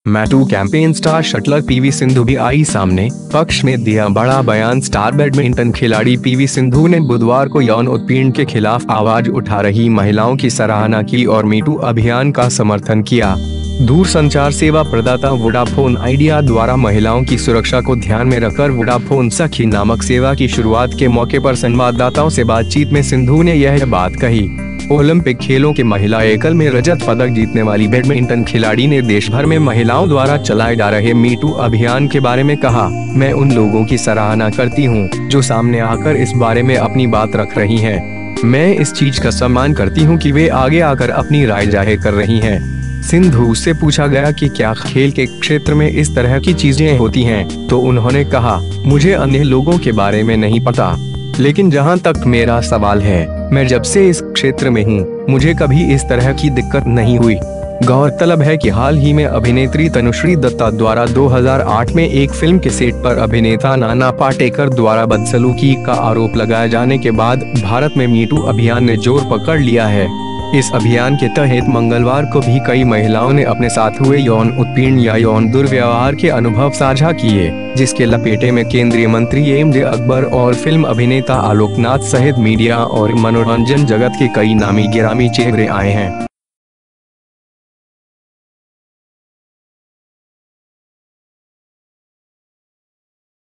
मैटू campaign star shuttler PV Sindhu भी आई सामने, पक्ष में दिया बड़ा बयान। स्टार बैडमिंटन खिलाड़ी पीवी सिंधु ने बुधवार को यौन उत्पीड़न के खिलाफ आवाज उठा रही महिलाओं की सराहना की और मीटू अभियान का समर्थन किया। दूरसंचार सेवा प्रदाता वोडाफोन आइडिया द्वारा महिलाओं की सुरक्षा को ध्यान में रखकर वोडाफोन सखी नामक सेवा की शुरुआत के मौके पर संवाददाताओं से बातचीत में सिंधु ने यह बात कही। ओलंपिक खेलों के महिला एकल में रजत पदक जीतने वाली बैडमिंटन खिलाड़ी ने देश भर में महिलाओं द्वारा चलाए जा रहे मीटू अभियान के बारे में कहा, मैं उन लोगों की सराहना करती हूं जो सामने आकर इस बारे में अपनी बात रख रही हैं। मैं इस चीज का सम्मान करती हूं कि वे आगे आकर अपनी राय जाहिर कर रही हैं। सिंधु से पूछा गया कि क्या खेल के क्षेत्र में इस तरह की चीजें होती हैं, तो उन्होंने कहा, मुझे अन्य लोगों के बारे में नहीं पता, लेकिन जहां तक मेरा सवाल है, मैं जब से इस क्षेत्र में हूं, मुझे कभी इस तरह की दिक्कत नहीं हुई। गौरतलब है कि हाल ही में अभिनेत्री तनुश्री दत्ता द्वारा 2008 में एक फिल्म के सेट पर अभिनेता नाना पाटेकर द्वारा बदसलूकी का आरोप लगाए जाने के बाद भारत में मीटू अभियान ने जोर पकड़ लिया है। इस अभियान के तहत मंगलवार को भी कई महिलाओं ने अपने साथ हुए यौन उत्पीड़न या यौन दुर्व्यवहार के अनुभव साझा किए, जिसके लपेटे में केंद्रीय मंत्री एमजे अकबर और फिल्म अभिनेता आलोक नाथ सहित मीडिया और मनोरंजन जगत के कई नामी गिरामी चेहरे आए हैं।